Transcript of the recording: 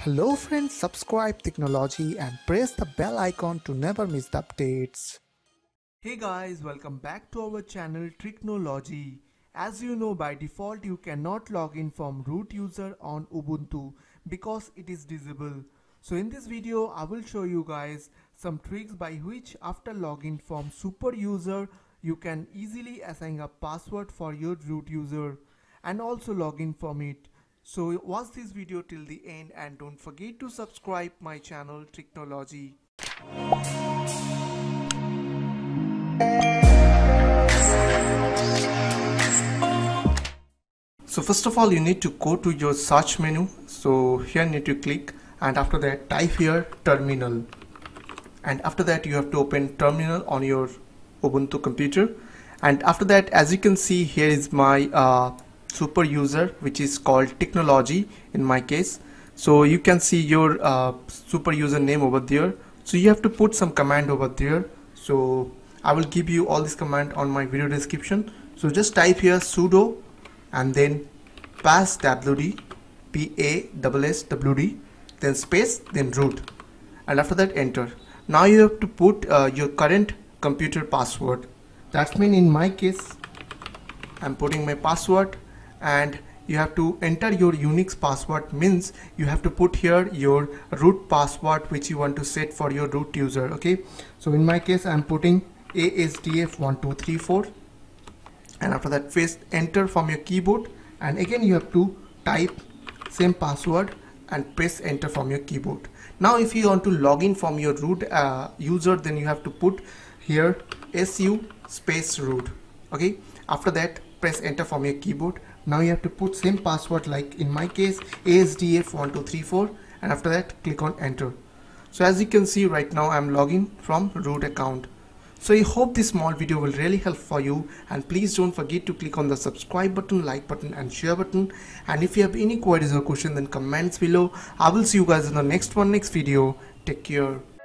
Hello friends, subscribe Technology and press the bell icon to never miss the updates. Hey guys, welcome back to our channel Tricknology. As you know, by default you cannot log in from root user on Ubuntu because it is disabled. So in this video I will show you guys some tricks by which after login from super user you can easily assign a password for your root user and also log in from it. So watch this video till the end and don't forget to subscribe my channel Tricknology. So first of all you need to go to your search menu. So here you need to click and after that type here terminal, and after that you have to open terminal on your Ubuntu computer, and after that as you can see here is my super user which is called Technology in my case. So you can see your super user name over there, so you have to put some command over there. So I will give you all this command on my video description. So just type here sudo and then passwd, PASSWD, then space, then root, and after that enter. Now you have to put your current computer password. That's mean in my case I'm putting my password, and you have to enter your Unix password, means you have to put here your root password which you want to set for your root user. Okay, so in my case I'm putting ASDF1234, and after that press enter from your keyboard, and again you have to type same password and press enter from your keyboard. Now if you want to log in from your root user, then you have to put here su space root. Okay, after that press enter from your keyboard. Now you have to put same password like in my case ASDF1234, and after that click on enter. So as you can see right now I'm logging from root account. So I hope this small video will really help for you, and please don't forget to click on the subscribe button, like button and share button, and if you have any queries or question then comments below. I will see you guys in the next video. Take care.